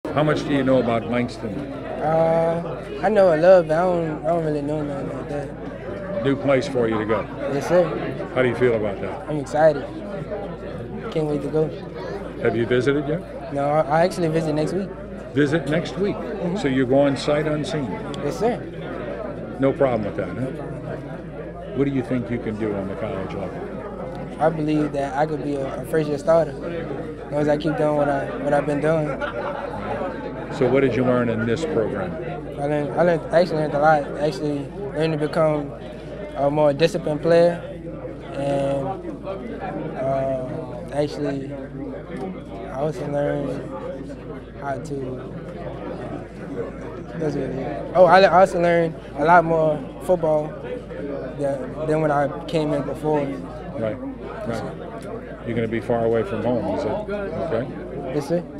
How much do you know about Langston? I know a little, but I don't really know nothing like that. New place for you to go. Yes, sir. How do you feel about that? I'm excited. Can't wait to go. Have you visited yet? No, I actually visit next week. Visit next week. So you're going sight unseen. Yes, sir. No problem with that, huh? What do you think you can do on the college level? I believe that I could be a first-year starter as long as I keep doing what I've been doing. So what did you learn in this program? I actually learned a lot. I actually learned to become a more disciplined player, and actually I also learned how to. I also learned a lot more football than when I came in before. Right. You're going to be far away from home, is it? Okay. Yes, sir.